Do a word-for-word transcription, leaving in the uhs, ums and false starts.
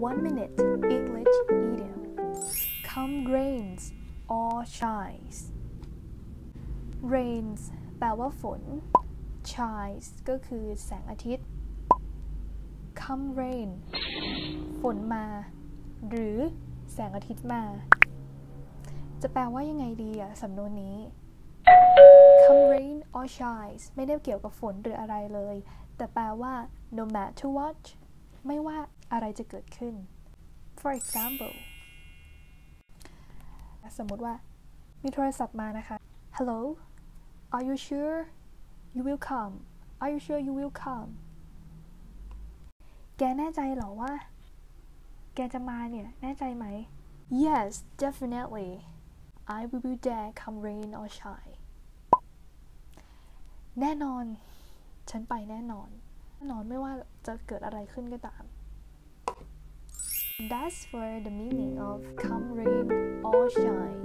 one minute English idiom come rains or shines rains แปลว่าฝน shines ก็คือแสงอาทิตย์ come rain ฝนมาหรือแสงอาทิตย์มาจะแปลว่ายังไงดีอะสำนวนนี้ come rain or shines ไม่ได้เกี่ยวกับฝนหรืออะไรเลยแต่แปลว่า no matter what ไม่ว่าอะไรจะเกิดขึ้น for example สมมติว่ามีโทรศัพท์มานะคะ hello are you sure you will come are you sure you will come แกแน่ใจเหรอว่าแกจะมาเนี่ยแน่ใจไหม yes definitely I will be there come rain or shine แน่นอนฉันไปแน่นอนแน่นอนไม่ว่าจะเกิดอะไรขึ้นก็ตาม That's for the meaning of come rain or shine